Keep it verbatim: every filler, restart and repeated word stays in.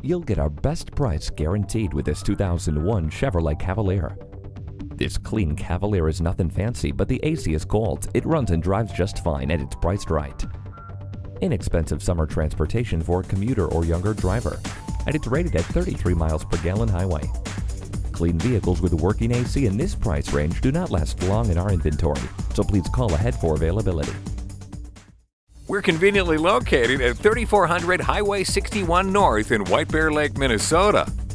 you'll get our best price guaranteed with this two thousand one Chevrolet Cavalier. This clean Cavalier is nothing fancy, but the A C is cold. It runs and drives just fine, and it's priced right. Inexpensive summer transportation for a commuter or younger driver, and it's rated at thirty-three miles per gallon highway. Clean vehicles with working A C in this price range do not last long in our inventory, so please call ahead for availability. We're conveniently located at thirty-four hundred Highway sixty-one North in White Bear Lake, Minnesota.